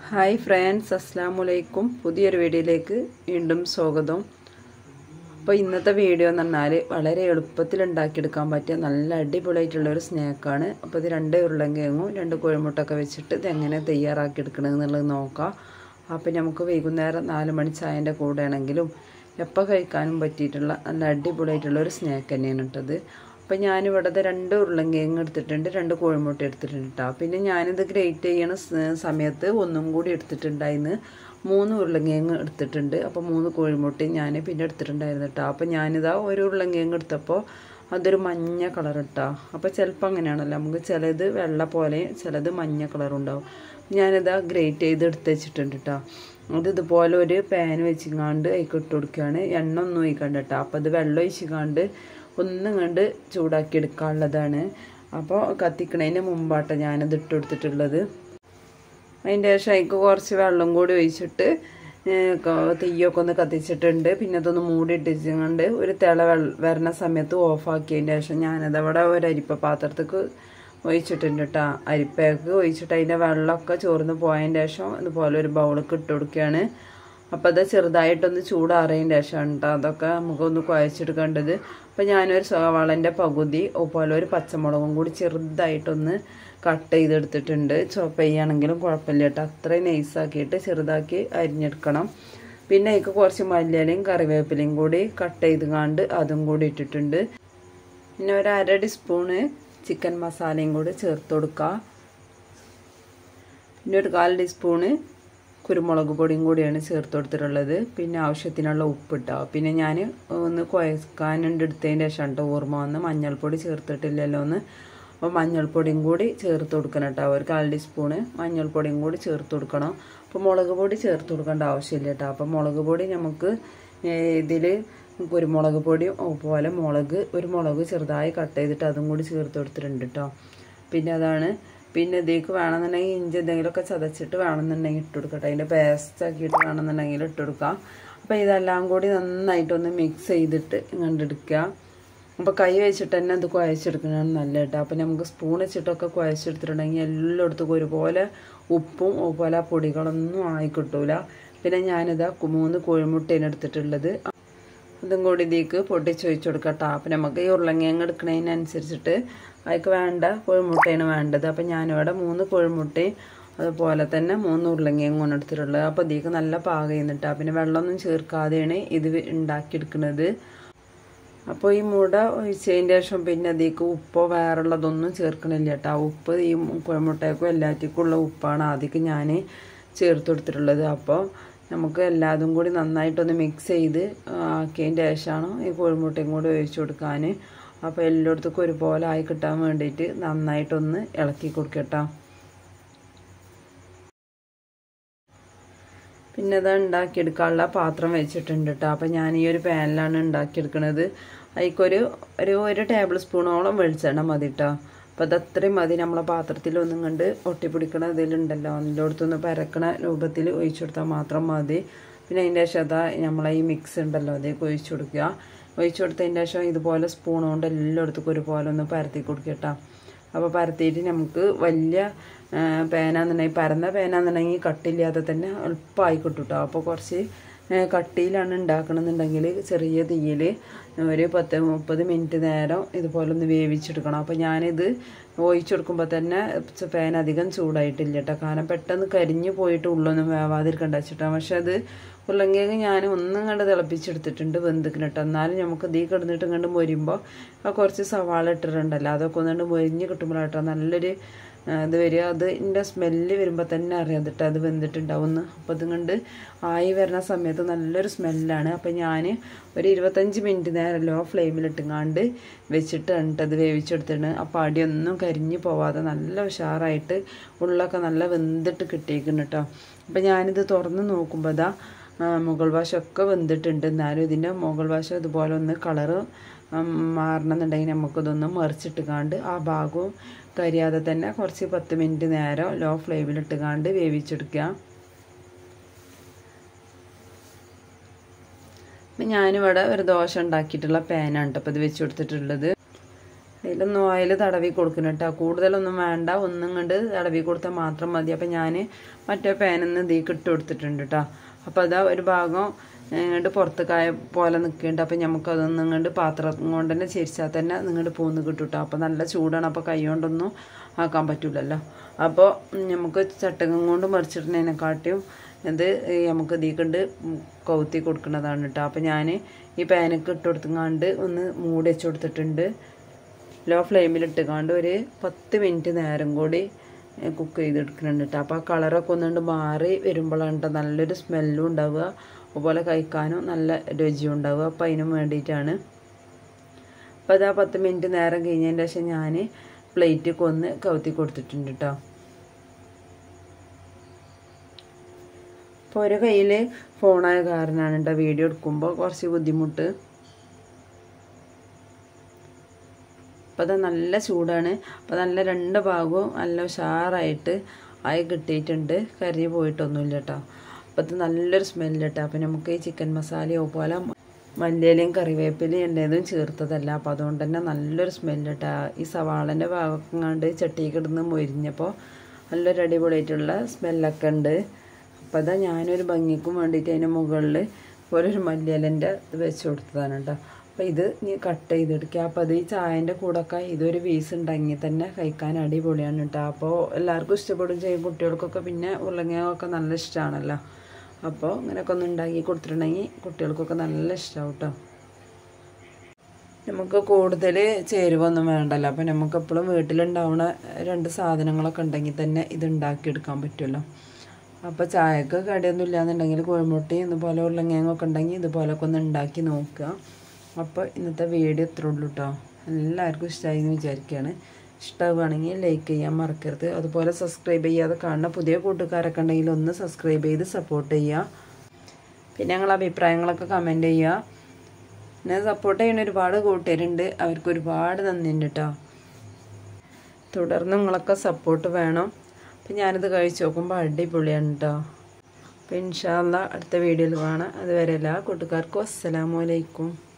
Hi friends, അസ്സലാമലൈക്കും. പുതിയൊരു വീഡിയോയിലേക്ക് വീണ്ടും സ്വാഗതം. അപ്പോൾ ഇന്നത്തെ വീഡിയോ എന്ന് പറഞ്ഞാൽ വളരെ എളുപ്പത്തിൽ ഉണ്ടാക്കിയെടുക്കാൻ പറ്റിയ നല്ല അടിപൊളിയായിട്ടുള്ളൊരു സ്നാക്കാണ്. അപ്പോൾ ഇത് 2 ഉരുളൻകിഴങ്ങും 2 കോഴിമുട്ടയൊക്കെ വെച്ചിട്ട് ഇതെങ്ങനെ തയ്യാറാക്കിയെടുക്കണമെന്നുള്ളത് നോക്കാം. അപ്പോൾ നമുക്ക് വൈകുന്നേരം 4 മണി ചായൻ്റെ കൂടെ ആണെങ്കിലും എപ്പോൾ കഴിക്കാനും പറ്റിയിട്ടുള്ള നല്ല അടിപൊളിയായിട്ടുള്ളൊരു സ്നാക്ക് തന്നെയാണ് ഇട്ടത്. അപ്പോൾ ഞാനിവിടെ 2 ഉരുളൻകിഴങ്ങ് എടുത്തിട്ടുണ്ട്, 2 കോഴിമുട്ട എടുത്തിട്ടുണ്ട് കേട്ടോ. പിന്നെ ഞാനിത് ഗ്രേറ്റ് ചെയ്യണ സമയത്ത് ഒന്നും കൂടി എടുത്തിട്ടുണ്ടായിരുന്നു, 3 ഉരുളൻകിഴങ്ങ് എടുത്തിട്ടുണ്ട്. അപ്പോൾ 3 കോഴിമുട്ടയും ഞാൻ പിന്നെ എടുത്തിട്ടുണ്ടായിരുന്നു കേട്ടോ. അപ്പോൾ ഞാനിതാ ഒരു ഉരുളൻകിഴങ്ങ് എടുത്തപ്പോൾ അതൊരു മഞ്ഞ കളർ ഇട്ടാ. അപ്പോൾ ചിലപ്പോൾ അങ്ങനെയാണല്ലോ, നമുക്ക് ചിലത് വെള്ള പോലെ ചിലത് മഞ്ഞ കളറുണ്ടാവും. ഞാനിതാ ഗ്രേറ്റ് ചെയ്ത് എടുത്ത് വെച്ചിട്ടുണ്ട് കേട്ടോ. അത് ഇതുപോലെ ഒരു പാൻ വെച്ചിങ്ങാണ്ട് അതിലേക്ക് ഇട്ട് കൊടുക്കുകയാണ്. എണ്ണ ഒന്നും ഒഴിക്കണ്ട കേട്ടോ. അപ്പോൾ അത് വെള്ളം ഒഴിച്ചിങ്ങാണ്ട് ഒന്നും കണ്ട് ചൂടാക്കി എടുക്കാനുള്ളതാണ്. അപ്പോൾ കത്തിക്കണതിന് മുമ്പാട്ടോ ഞാനത് ഇട്ട് കൊടുത്തിട്ടുള്ളത്. അതിൻ്റെ ശേഷം അതിലേക്ക് കുറച്ച് വെള്ളം കൂടി ഒഴിച്ചിട്ട് തീയൊക്കെ ഒന്ന് കത്തിച്ചിട്ടുണ്ട്. പിന്നെ അതൊന്ന് മൂടിയിട്ടിച്ചുകൊണ്ട് ഒരു തിള വരുന്ന സമയത്ത് ഓഫാക്കിയതിൻ്റെ ശേഷം ഞാനതവിടെ ഒരു അരിപ്പ പാത്രത്തേക്ക് ഒഴിച്ചിട്ടുണ്ട് കേട്ടോ. അരിപ്പയൊക്കെ ഒഴിച്ചിട്ട് അതിൻ്റെ വെള്ളമൊക്കെ ചോർന്ന് പോയതിൻ്റെ ശേഷം ഇതുപോലെ ഒരു ബൗളൊക്കെ ഇട്ട് കൊടുക്കുകയാണ്. അപ്പോൾ അത് ചെറുതായിട്ടൊന്ന് ചൂടാറിയതിൻ്റെ ശേഷമാണ് കേട്ടോ അതൊക്കെ നമുക്കൊന്ന് കുഴച്ചെടുക്കേണ്ടത്. അപ്പോൾ ഞാനൊരു സവാളൻ്റെ പകുതി അതുപോലെ ഒരു പച്ചമുളകും കൂടി ചെറുതായിട്ടൊന്ന് കട്ട് ചെയ്തെടുത്തിട്ടുണ്ട്. ചോപ്പ് ചെയ്യുകയാണെങ്കിലും കുഴപ്പമില്ല കേട്ടോ. അത്രയും നൈസാക്കിയിട്ട് ചെറുതാക്കി അരിഞ്ഞെടുക്കണം. പിന്നെ അതിലേക്ക് കുറച്ച് മല്ലിയിലയും കറിവേപ്പിലയും കൂടി കട്ട് ചെയ്ത് അതും കൂടി ഇട്ടിട്ടുണ്ട്. പിന്നെ ഒരു 1/2 ടീസ്പൂണ് ചിക്കൻ മസാലയും കൂടി ചേർത്ത് കൊടുക്കുക. പിന്നെ ഒരു 1/4 ടീസ്പൂണ് കുരുമുളക് പൊടിയും കൂടിയാണ് ചേർത്ത് കൊടുത്തിട്ടുള്ളത്. പിന്നെ ആവശ്യത്തിനുള്ള ഉപ്പിട്ടോ. പിന്നെ ഞാൻ ഒന്ന് കുഴക്കാനുണ്ട് എടുത്തതിൻ്റെ ശേഷം കേട്ടോ ഓർമ്മ വന്ന് മഞ്ഞൾപ്പൊടി ചേർത്തിട്ടില്ലല്ലോ എന്ന്. അപ്പോൾ മഞ്ഞൾപ്പൊടിയും കൂടി ചേർത്ത് കൊടുക്കണം കേട്ടോ. ഒരു 1/4 ടീസ്പൂണ് മഞ്ഞൾപ്പൊടിയും കൂടി ചേർത്ത് കൊടുക്കണം. അപ്പോൾ മുളക് പൊടി ചേർത്ത് കൊടുക്കേണ്ട ആവശ്യമില്ല കേട്ടോ. അപ്പോൾ മുളക് പൊടി നമുക്ക് ഇതിൽ കുരുമുളക് പൊടിയും അതുപോലെ ഒരു മുളക് ചെറുതായി കട്ട് ചെയ്തിട്ട് അതും കൂടി ചേർത്ത് കൊടുത്തിട്ടുണ്ട് കേട്ടോ. പിന്നെ അതാണ്. പിന്നെ ഇതിലേക്ക് വേണമെന്നുണ്ടെങ്കിൽ ഇഞ്ചി എന്തെങ്കിലുമൊക്കെ ചതച്ചിട്ട് വേണമെന്നുണ്ടെങ്കിൽ ഇട്ട് കൊടുക്കട്ടെ. അതിൻ്റെ പേസ്റ്റ് ആക്കിയിട്ട് വേണമെന്നുണ്ടെങ്കിൽ ഇട്ട് കൊടുക്കാം. അപ്പോൾ ഇതെല്ലാം കൂടി നന്നായിട്ടൊന്ന് മിക്സ് ചെയ്തിട്ട് കണ്ടെടുക്കുക. അപ്പോൾ കൈ വെച്ചിട്ട് തന്നെ അത് കുഴച്ചെടുക്കുന്നതാണ് നല്ല കേട്ടോ. അപ്പോൾ നമുക്ക് സ്പൂൺ വെച്ചിട്ടൊക്കെ കുഴച്ചെടുത്തിട്ടുണ്ടെങ്കിൽ എല്ലായിടത്തും ഒരുപോലെ ഉപ്പും അതുപോലെ ആ പൊടികളൊന്നും ആയി കിട്ടൂല. പിന്നെ ഞാനിതാ 3 കോഴിമുട്ടയാണ് എടുത്തിട്ടുള്ളത്. അതും കൂടി ഇതിലേക്ക് പൊട്ടിച്ചൊഴിച്ച് കൊടുക്കട്ടോ. അപ്പം നമുക്ക് ഈ ഉരുളങ്കിഴങ്ങ് എടുക്കുന്നതിനനുസരിച്ചിട്ട് അതിലേക്ക് വേണ്ട കോഴിമുട്ടയാണ് വേണ്ടത്. അപ്പം ഞാനിവിടെ 3 കോഴിമുട്ടയും അതുപോലെ തന്നെ 3 ഉരുളങ്കിഴങ്ങും എടുത്തിട്ടുള്ളത്. അപ്പോൾ ഇതിലേക്ക് നല്ല പാകം ചെയ്യുന്നിട്ടാ. പിന്നെ വെള്ളമൊന്നും ചേർക്കാതെയാണ് ഇത് ഉണ്ടാക്കിയെടുക്കുന്നത്. അപ്പോൾ ഈ മുട ഒഴിച്ചതിൻ്റെ ശേഷം പിന്നെ അതിലേക്ക് ഉപ്പോ വേറുള്ളതൊന്നും ചേർക്കണില്ല കേട്ടോ. ഉപ്പ് ഈ കോഴിമുട്ടയ്ക്കും എല്ലാറ്റിക്കും ഉള്ള ഉപ്പാണ് ആദ്യം ഞാൻ ചേർത്ത് കൊടുത്തിട്ടുള്ളത്. അപ്പോൾ നമുക്ക് എല്ലാതും കൂടി നന്നായിട്ടൊന്ന് മിക്സ് ചെയ്ത് ആക്കിയതിൻ്റെ ശേഷമാണ് ഈ കോഴിമുട്ടയും കൂടി ഒഴിച്ച് കൊടുക്കാൻ. അപ്പോൾ എല്ലായിടത്തേക്കും ഒരുപോലെ ആയി കിട്ടാൻ വേണ്ടിയിട്ട് നന്നായിട്ടൊന്ന് ഇളക്കി കൊടുക്കട്ടോ. പിന്നെ അത് ഉണ്ടാക്കിയെടുക്കാനുള്ള പാത്രം വെച്ചിട്ടുണ്ട് കേട്ടോ. അപ്പോൾ ഞാൻ ഈ ഒരു പാനിലാണ് ഉണ്ടാക്കിയെടുക്കുന്നത്. അതിലേക്കൊരു 1 ടേബിൾ സ്പൂണോളം വെളിച്ചെണ്ണ മതി കേട്ടോ. അപ്പോൾ അതത്രയും മതി. നമ്മളെ പാത്രത്തിൽ ഒന്നും കണ്ട് ഒട്ടിപ്പിടിക്കണ ഇതിലുണ്ടല്ലോ, അതിലോടത്തൊന്ന് പരക്കണ രൂപത്തിൽ ഒഴിച്ചു കൊടുത്താൽ മാത്രം മതി. പിന്നെ അതിൻ്റെ ശേഷം അതാ നമ്മളെ ഈ മിക്സ് ഉണ്ടല്ലോ അതേക്ക് ഒഴിച്ചു കൊടുക്കുക. ഒഴിച്ചു കൊടുത്തതിൻ്റെ ശേഷം ഇതുപോലെ സ്പൂൺ കൊണ്ട് എല്ലായിടത്തും ഒരുപോലെ ഒന്ന് പരത്തി കൊടുക്കുക കേട്ടോ. അപ്പോൾ പരത്തിയിട്ട് നമുക്ക് വലിയ പേനാന്നുണ്ടെങ്കിൽ പരന്ന പേനാന്നുണ്ടെങ്കിൽ കട്ടില്ലാതെ തന്നെ എളുപ്പമായി കിട്ടും കേട്ടോ. അപ്പോൾ കുറച്ച് കട്ടിയിലാണ് ഉണ്ടാക്കണമെന്നുണ്ടെങ്കിൽ ചെറിയ തീയിൽ ഒരു 10-30 മിനിറ്റ് നേരം ഇതുപോലെ ഒന്ന് വേവിച്ചെടുക്കണം. അപ്പോൾ ഞാനിത് ഒഴിച്ചു കൊടുക്കുമ്പോൾ തന്നെ പാൻ അധികം ചൂടായിട്ടില്ല കേട്ടോ. കാരണം പെട്ടെന്ന് കരിഞ്ഞു പോയിട്ട് ഉള്ളൊന്നും വേവാതിരിക്കണ്ട വെച്ചിട്ടാണ്. പക്ഷെ അത് ഉരുളങ്കിഴങ്ങ് ഞാൻ ഒന്നും കണ്ട് തിളപ്പിച്ചെടുത്തിട്ടുണ്ട്, വെന്തിക്കണം കേട്ടോ. എന്നാലും നമുക്ക് ഇതിൽ കിടന്നിട്ട് കണ്ട് മൊരിയുമ്പോൾ കുറച്ച് സവാള ഇട്ടിട്ടുണ്ടല്ലോ, അതൊക്കെ ഒന്നുകൊണ്ട് മൊരിഞ്ഞ് കിട്ടുമ്പോഴാട്ടോ നല്ലൊരു ഇത് വരിക. അതിൻ്റെ സ്മെല്ല് വരുമ്പോൾ തന്നെ അറിയാം കേട്ടോ അത് വെന്തിട്ടുണ്ടാവുമെന്ന്. അപ്പോൾ അതുകൊണ്ട് ആയി വരുന്ന സമയത്ത് നല്ലൊരു സ്മെല്ലാണ്. അപ്പോൾ ഞാൻ ഒരു 25 മിനിറ്റ് നേരം ലോ ഫ്ലെയിമിലിട്ടുങ്ങാണ്ട് വെച്ചിട്ടാണ് അത് വേവിച്ചെടുത്തിട്ട്. അപ്പോൾ അടിയൊന്നും കരിഞ്ഞു പോവാതെ നല്ല ഉഷാറായിട്ട് ഉള്ളൊക്കെ നല്ല വെന്തിട്ട് കിട്ടിയിരിക്കുന്നു കേട്ടോ. അപ്പോൾ ഞാനിത് തുറന്ന് നോക്കുമ്പോൾ ഇതാ മുകൾ വശമൊക്കെ വെന്തിട്ടുണ്ട്. എന്നാലും ഇതിൻ്റെ മുകൾ വശം ഇതുപോലെ ഒന്ന് കളറ് മാറണമെന്നുണ്ടെങ്കിൽ നമുക്കിതൊന്ന് മറിച്ചിട്ടുകാണ്ട് ആ ഭാഗവും കരിയാതെ തന്നെ കുറച്ച് 10 മിനിറ്റ് നേരം ലോ ഫ്ലെയിമിലിട്ടുകാണ്ട് വേവിച്ചെടുക്കുക. ഞാനിവിടെ ഒരു ദോശ ഉണ്ടാക്കിയിട്ടുള്ള പാനാണ് കേട്ടോ അപ്പോൾ ഇത് വെച്ച് കൊടുത്തിട്ടുള്ളത്. അതിലൊന്നും ഓയിൽ തടവി കൊടുക്കണം കേട്ടോ. കൂടുതലൊന്നും വേണ്ട, ഒന്നും കണ്ട് തടവി കൊടുത്താൽ മാത്രം മതി. അപ്പം ഞാൻ മറ്റേ പാനിൽ നിന്ന് ഇതിലേക്ക് ഇട്ട് കൊടുത്തിട്ടുണ്ട് കേട്ടോ. അപ്പോൾ അതാ ഒരു ഭാഗം ഇങ്ങോട്ട് പുറത്ത് കായ പോലെ നിൽക്കുന്നുണ്ട്. അപ്പം നമുക്കതൊന്നും ഇങ്ങോട്ട് പാത്രം കൊണ്ട് തന്നെ ചിരിച്ചാൽ തന്നെ നിങ്ങോട്ട് പോന്ന് കിട്ടും കേട്ടോ. അപ്പോൾ നല്ല ചൂടാണ്, അപ്പോൾ കൈ കൊണ്ടൊന്നും ആക്കാൻ പറ്റില്ലല്ലോ. അപ്പോൾ നമുക്ക് ചട്ടകം കൊണ്ട് മറിച്ചിടുന്നതിനെക്കാട്ടിയും ഇത് നമുക്ക് ഇതിക്കൊണ്ട് കൗത്തി കൊടുക്കുന്നതാണ് കേട്ടോ. അപ്പോൾ ഞാൻ ഈ പാനൊക്കെ ഇട്ട് കൊടുത്തുകൊണ്ട് ഒന്ന് മൂടി വെച്ച് കൊടുത്തിട്ടുണ്ട്. ലോ ഫ്ലെയിമിലിട്ടുകൊണ്ട് ഒരു 10 മിനിറ്റ് നേരം കൂടി കുക്ക് ചെയ്തെടുക്കുന്നുണ്ട് കേട്ടോ. അപ്പോൾ ആ കളറൊക്കെ ഒന്നുകൊണ്ട് മാറി വരുമ്പോഴാണ് കേട്ടോ നല്ലൊരു സ്മെല്ലും ഉണ്ടാവുക, അതുപോലെ കഴിക്കാനും നല്ല രുചിയും ഉണ്ടാവുക. അപ്പോൾ അതിനും വേണ്ടിയിട്ടാണ്. അപ്പോൾ അതാ 10 മിനിറ്റ് നേരം കഴിഞ്ഞതിന് ശേഷം ഞാൻ പ്ലേറ്റ് കൊന്ന് കൗത്തി കൊടുത്തിട്ടുണ്ട് കേട്ടോ. അപ്പോൾ ഒരു കയ്യിൽ ഫോണായ കാരണമാണ് കേട്ടോ വീഡിയോ എടുക്കുമ്പോൾ കുറച്ച് ബുദ്ധിമുട്ട്. അപ്പോൾ അത് നല്ല ചൂടാണ്. അപ്പോൾ നല്ല 2 ഭാഗവും നല്ല ഉഷാറായിട്ട് ആയി കിട്ടിയിട്ടുണ്ട്, കരിഞ്ഞ് പോയിട്ടൊന്നുമില്ല കേട്ടോ. അപ്പോൾ അത് നല്ലൊരു സ്മെല്ല് കേട്ടോ. അപ്പോൾ നമുക്ക് ഈ ചിക്കൻ മസാലയോ പോലെ മല്ലിയിലയും കറിവേപ്പിലയും എൻ്റേതും ചേർത്തതല്ല, അപ്പോൾ അതുകൊണ്ട് തന്നെ നല്ലൊരു സ്മെല്ല് കേട്ടോ. ഈ സവാളൻ്റെ ഭാഗമൊക്കെ കണ്ട് ചട്ടിയൊക്കെ ഇടുന്ന് മൊരിഞ്ഞപ്പോൾ നല്ലൊരു അടിപൊളിയായിട്ടുള്ള സ്മെല്ലൊക്കെ ഉണ്ട്. അപ്പോൾ അതാ ഞാനൊരു ഭംഗിക്കും വേണ്ടിയിട്ട് അതിൻ്റെ മുകളിൽ ഒരു മല്ലിയിലൻ്റെ ഇത് വെച്ച് കൊടുത്തതാണ് കേട്ടോ. അപ്പോൾ ഇത് നീ കട്ട് ചെയ്തെടുക്കുക. അപ്പോൾ അത് ഈ ചായൻ്റെ കൂടെയൊക്കെ ഇതൊരു പീസ് ഉണ്ടെങ്കിൽ തന്നെ കഴിക്കാൻ അടിപൊളിയാണ് കേട്ടോ. അപ്പോൾ എല്ലാവർക്കും ഇഷ്ടപ്പെടും ചെയ്യും, കുട്ടികൾക്കൊക്കെ പിന്നെ ഉരുളക്കിഴങ്ങൊക്കെ നല്ല ഇഷ്ടമാണല്ലോ. അപ്പോൾ ഇങ്ങനെയൊക്കെ ഒന്ന് ഉണ്ടാക്കി കൊടുത്തിട്ടുണ്ടെങ്കിൽ കുട്ടികൾക്കൊക്കെ നല്ല ഇഷ്ടമാവും കേട്ടോ. നമുക്ക് കൂടുതൽ ചേരുവൊന്നും വേണ്ടല്ലോ. അപ്പോൾ നമുക്ക് എപ്പോഴും വീട്ടിലുണ്ടാവുന്ന 2 സാധനങ്ങളൊക്കെ ഉണ്ടെങ്കിൽ തന്നെ ഇത് ഉണ്ടാക്കിയെടുക്കാൻ പറ്റുമല്ലോ. അപ്പോൾ ചായക്ക് കടിയൊന്നും ഇല്ലയെന്നുണ്ടെങ്കിൽ കോഴിമുട്ടയും ഇതുപോലെ ഉരുളക്കിഴങ്ങൊക്കെ ഉണ്ടെങ്കിൽ ഇതുപോലൊക്കെ ഒന്ന് ഉണ്ടാക്കി നോക്കുക. അപ്പോൾ ഇന്നത്തെ വീഡിയോ ഇത്രേ ഉള്ളൂ കേട്ടോ. എല്ലാവർക്കും ഇഷ്ടമായി എന്ന് വിചാരിക്കുകയാണ്. ഇഷ്ടമാവുകയാണെങ്കിൽ ലൈക്ക് ചെയ്യാൻ മറക്കരുത്. അതുപോലെ സബ്സ്ക്രൈബ് ചെയ്യാതെ കാണുന്ന പുതിയ കൂട്ടുകാരൊക്കെ ഉണ്ടെങ്കിൽ ഒന്ന് സബ്സ്ക്രൈബ് ചെയ്ത് സപ്പോർട്ട് ചെയ്യുക. പിന്നെ ഞങ്ങളുടെ അഭിപ്രായങ്ങളൊക്കെ കമൻറ്റ് ചെയ്യുക. പിന്നെ സപ്പോർട്ട് ചെയ്യുന്ന ഒരുപാട് കൂട്ടുകാരുണ്ട്, അവർക്ക് ഒരുപാട് നന്ദിയുണ്ട് കേട്ടോ. തുടർന്ന് നിങ്ങളൊക്കെ സപ്പോർട്ട് വേണം. അപ്പം ഞാനിത് കഴിച്ച് നോക്കുമ്പോൾ അടിപൊളിയാണ് കേട്ടോ. അപ്പോൾ ഇൻഷാ അല്ലാഹ് അടുത്ത വീഡിയോയിൽ കാണാം. അതുവരെ എല്ലാ കൂട്ടുകാർക്കും അസ്സലാമു അലൈക്കും.